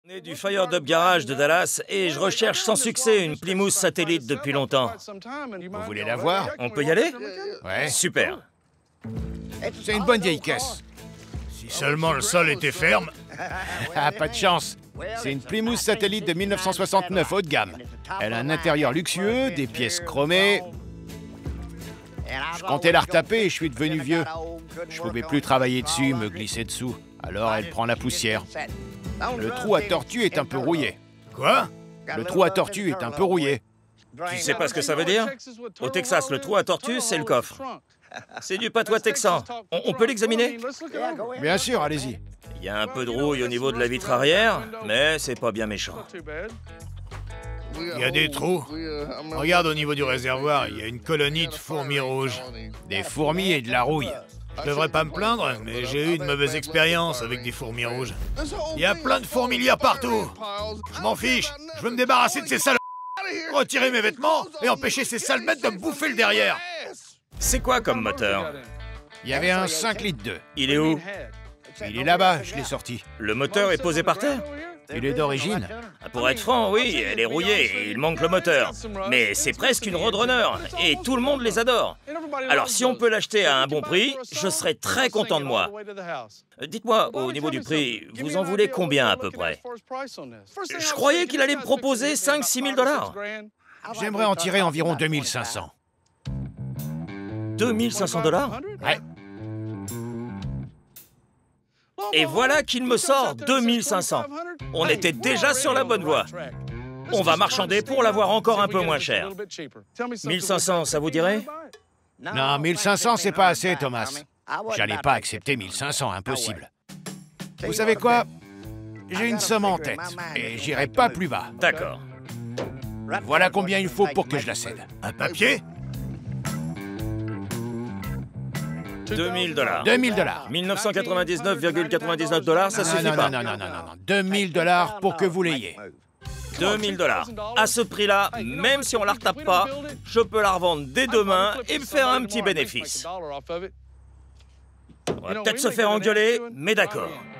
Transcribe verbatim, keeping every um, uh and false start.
Je suis du Fired Up Garage de Dallas et je recherche sans succès une Plymouth Satellite depuis longtemps. Vous voulez la voir? On peut y aller? Ouais. Super. C'est une bonne vieille caisse. Si seulement le sol était ferme. Ah, pas de chance. C'est une Plymouth Satellite de mille neuf cent soixante-neuf haut de gamme. Elle a un intérieur luxueux, des pièces chromées. Je comptais la retaper et je suis devenu vieux. Je pouvais plus travailler dessus, me glisser dessous. Alors elle prend la poussière. Le trou à tortue est un peu rouillé. Quoi? Le trou à tortue est un peu rouillé. Tu sais pas ce que ça veut dire? Au Texas, le trou à tortue, c'est le coffre. C'est du patois texan. On, on peut l'examiner? Bien sûr, allez-y. Il y a un peu de rouille au niveau de la vitre arrière, mais c'est pas bien méchant. Il y a des trous. Regarde au niveau du réservoir, il y a une colonie de fourmis rouges. Des fourmis et de la rouille. Je devrais pas me plaindre, mais j'ai eu une mauvaise expérience avec des fourmis rouges. Il y a plein de fourmilières partout. Je m'en fiche, je veux me débarrasser de ces salauds. Retirer mes vêtements et empêcher ces sales bêtes de me bouffer le derrière. C'est quoi comme moteur? Il y avait un cinq litres deux. Il est où? Il est là-bas, je l'ai sorti. Le moteur est posé par terre? Il est d'origine. Pour être franc, oui, elle est rouillée et il manque le moteur. Mais c'est presque une Roadrunner et tout le monde les adore. Alors si on peut l'acheter à un bon prix, je serais très content de moi. Dites-moi, au niveau du prix, vous en voulez combien à peu près? Je croyais qu'il allait me proposer cinq à six mille dollars. J'aimerais en tirer environ deux mille cinq cents. deux mille cinq cents dollars? Ouais. Et voilà qu'il me sort deux mille cinq cents. On était déjà sur la bonne voie. On va marchander pour l'avoir encore un peu moins cher. mille cinq cents, ça vous dirait? Non, mille cinq cents, c'est pas assez, Thomas. J'allais pas accepter mille cinq cents, impossible. Vous savez quoi? J'ai une somme en tête, et j'irai pas plus bas. D'accord. Voilà combien il faut pour que je la cède. Un papier? deux mille dollars. deux mille dollars. mille neuf cent quatre-vingt-dix-neuf virgule quatre-vingt-dix-neuf dollars, ça suffit non, pas. non, non, non, non, non, non. deux mille dollars pour que vous l'ayez. deux mille dollars. À ce prix-là, même si on la retape pas, je peux la revendre dès demain et me faire un petit bénéfice. On va peut-être se faire engueuler, mais d'accord.